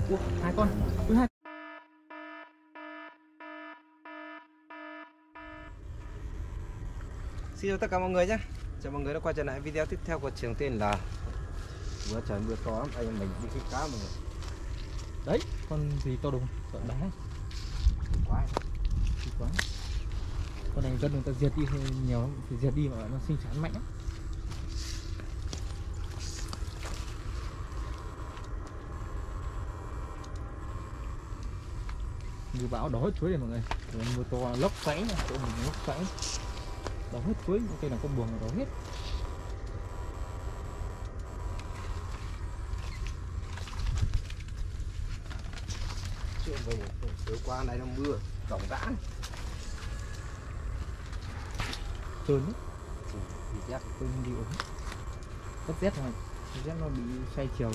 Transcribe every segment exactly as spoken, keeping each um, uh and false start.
Ủa, hai con. Ui, hai. Xin chào tất cả mọi người nhé. Chào mọi người đã quay trở lại video tiếp theo của trường tên là vừa trời mưa to lắm, anh em mình đi cái cá mọi người. Đấy, con gì to đùng, con đá. Quá. Quá. Con này dân người ta diệt đi nhiều lắm, phải diệt đi mà nó sinh sản mạnh lắm. Mưa bão đổ hết chuối này mọi người. Rồi mưa to lốc xoáy nha, chỗ mình lốc xoáy. Đổ hết chuối, cây nào con buồng là đổ hết. Chuyện về tối qua này nó mưa, ròng rã này. Trơn đấy. Thì rét Tôi không đi ốm. Rất rét rồi. Rét nó bị xoay chiều.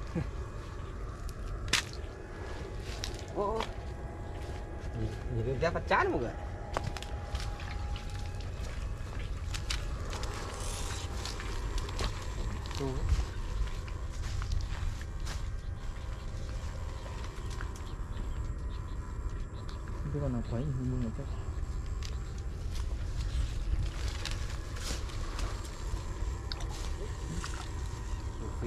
Ô, nhìn, nhìn cái rét phát chán mọi người. Tô ấy. Cái con nào quấy thì mưa chắc. Phì.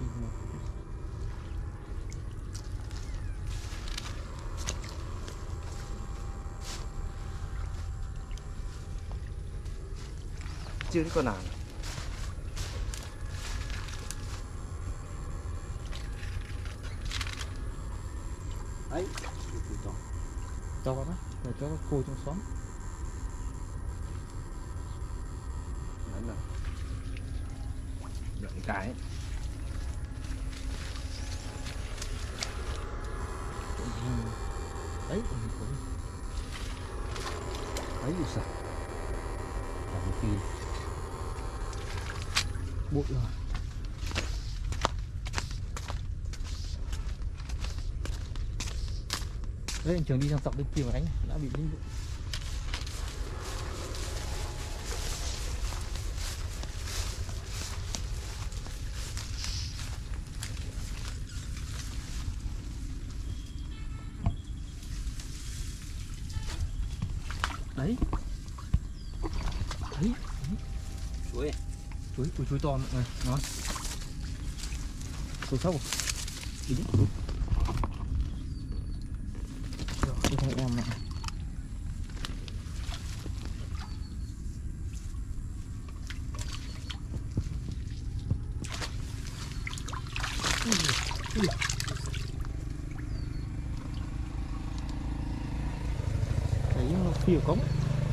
Chưa thấy con nào này. Ấy, to. To quá, rồi cho các cô trong xóm. Đấy là đợi cái. Đấy, Ấy được sao? Là một phi. bụi rồi. Đấy, anh Trường đi sang dọc bên kia mà đánh đã bị dính bụi. Đấy. Đấy. Chuối. Chuối, chuối, chuối to mọi người, ngon. Chuối sâu. Đi đi. Rồi, đi theo em này. Ui, ui. Đấy nó phi ở cống.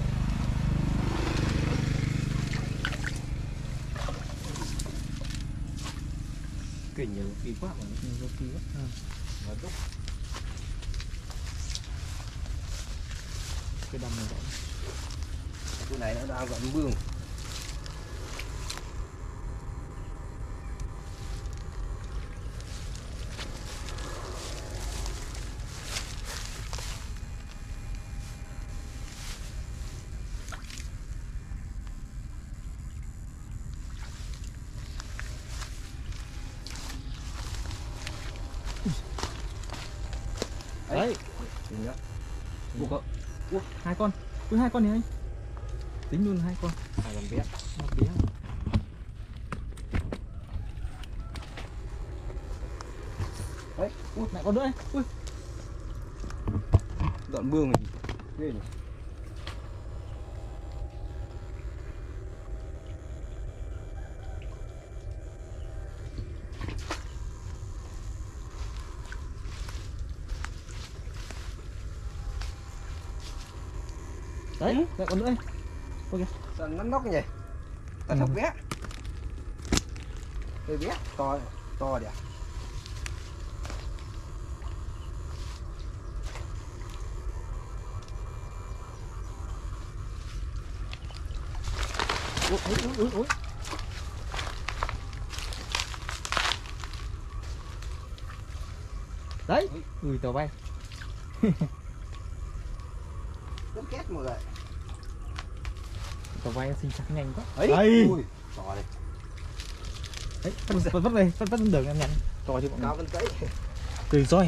Kinh nhiều phi quá mà Nhiều phi quá. À. nó rút. Cái đầm này vậy. Chỗ này nó đang vẫn mương. Đấy. Tính nhá. Ủa, có. Ủa, hai con. Ui, hai con này anh. Tính luôn hai con. Hai con bé. Nó bé. Đấy. Ui, lại con nữa ấy. Ui. Dọn mương này. Ghê nhỉ. Đấy, ừ. Lại còn nữa ấy. Ôi kìa. Sao nó nóc nhỉ? Tao thóc bé. Đây bé, to to đi à? Ui, ui, ui, ui. Đấy, ui tàu bay. Rất két mọi người. Tàu bay sinh sắc nhanh quá. Ấy. Đấy. Ui, to đây. Đấy, vất vất đây, vất vất đường em nhận. To chứ bọn Cao mình. vân giấy. Cười roi.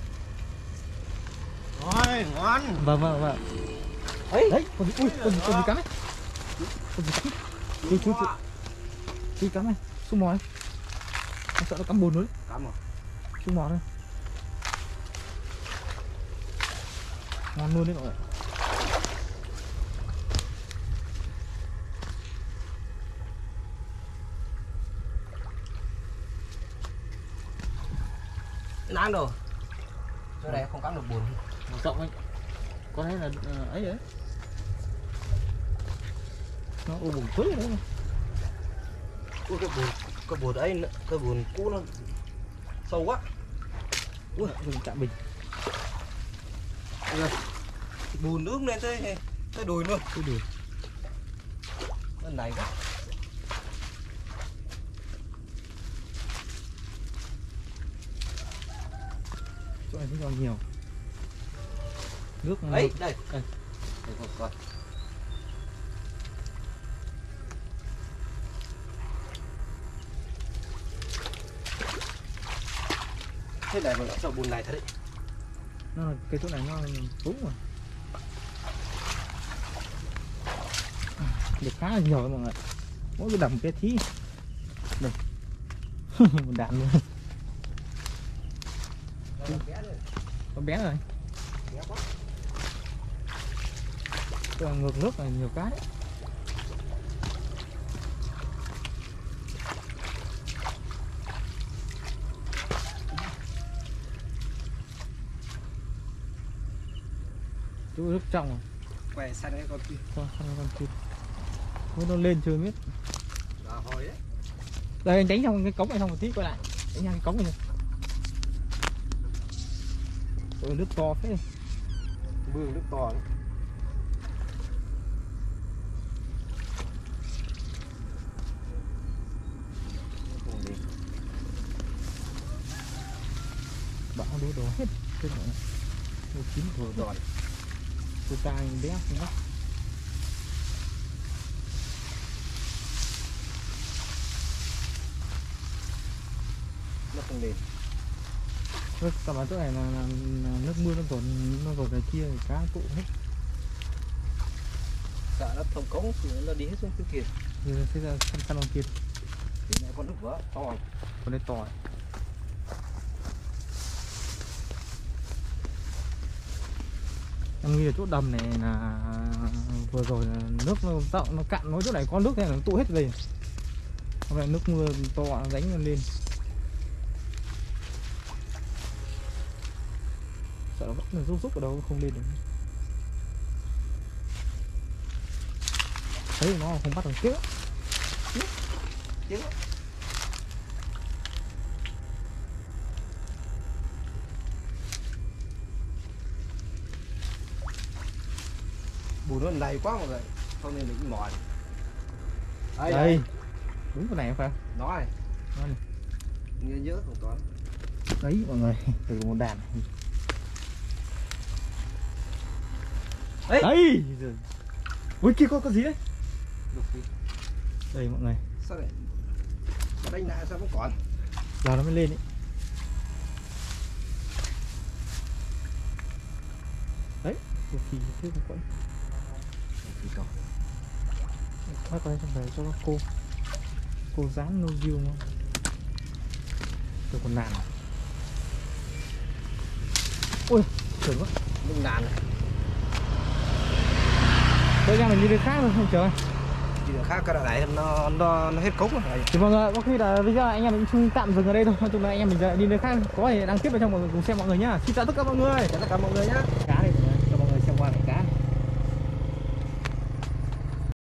Rồi, ngon. Vâng vâng vâng. Ấy, Đấy, con gì, ui, con gì, con gì cắn đấy. Con gì cắn. Chú chú chú. Chú cắn này, xuống mò này. Em sợ nó cắm bùn nữa. Cắm rồi. Xuống mò đây. Ngon luôn đấy mọi người. Nang đồ. Chỗ này không cắm được bùn. Một rộng anh. Con ấy là uh, ấy đấy. Nó ô bùn quế đấy. Ui cái bùn, cái bùn ấy, cái bùn cũ nó sâu quá. Ui, đừng chạm bình. Rồi. Bùn nước lên tới tới đùi luôn. Cái đùi. Nó này quá. Chỗ này vẫn còn nhiều. Nước Ấy, đây. Đây. Đây coi coi. Thế này mà sợ bùn này thật đấy. Nó là cái chỗ này nó đúng rồi. Được khá là nhiều mọi người. Mỗi cái đầm cái thí. Đây. Một đàn luôn. Con bé rồi. Cái ngược nước là nhiều cá đấy. Chú nước trong rồi. Quay sang cái con kia. Con con con kia. Mới nó lên chưa biết. Là hồi đấy. Đây anh đánh trong cái cống này xong một tí quay lại. Đánh sang cái cống này. Ôi nước to phết. Mương nước to đấy. Bão đổ đổ hết trên mọi người. Một chín vừa rồi. Tôi ta anh bé không bắt. Nó không lên. Nước tầm vào chỗ này là, là, là nước mưa nó còn nó còn cái kia thì cá cụ hết. Sợ nó thông cống thì nó đi hết xuống phía kia. Rồi thế ra săn săn con kia. Thì này con nước vỡ to. Con đây to. Em nghĩ là chỗ đầm này là vừa rồi là nước nó tạo nó cạn, nói chỗ này có nước này nó tụ hết về. Hôm nay nước mưa to nó đánh nó lên. Sợ nó vẫn là rút rút ở đâu không lên được. Thấy nó không bắt được tiếc. Tiếc. Tiếc. Bùn nó đầy quá mọi người, không nên bị mỏi. Đây, đây. Đúng cái này không phải? Nó này. Nó này. Nhớ nhớ không toán. Đấy mọi người, từ một đàn. Đấy. Đấy. Ui kia có cái gì đấy? Lục đi. Đây mọi người. Sao lại đánh lại sao vẫn còn? Giờ nó mới lên đấy. Đấy, một phì thế không quậy. Bắt vào đây xong về cho nó cô. Cô dán nâu riêu nó. Tôi còn nàn. Ui, trời quá. Lưng đàn này. Tôi ra mình đi đường khác rồi không trời. Đi đường khác cái đoạn này nó nó nó hết cống rồi. Thì mọi người có khi là bây giờ anh em mình tạm dừng ở đây thôi. Nói chung là anh em mình đi nơi khác có thể đăng tiếp vào trong mọi người cùng xem mọi người nhá. Xin chào tất cả mọi người. Chào tất cả mọi người nhá.